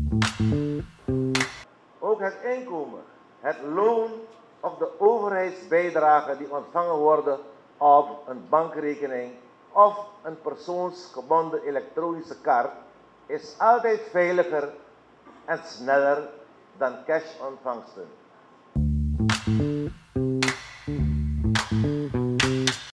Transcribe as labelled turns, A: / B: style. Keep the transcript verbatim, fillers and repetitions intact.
A: Ook het inkomen, het loon of de overheidsbijdragen die ontvangen worden op een bankrekening of een persoonsgebonden elektronische kaart is altijd veiliger en sneller dan cash-ontvangsten.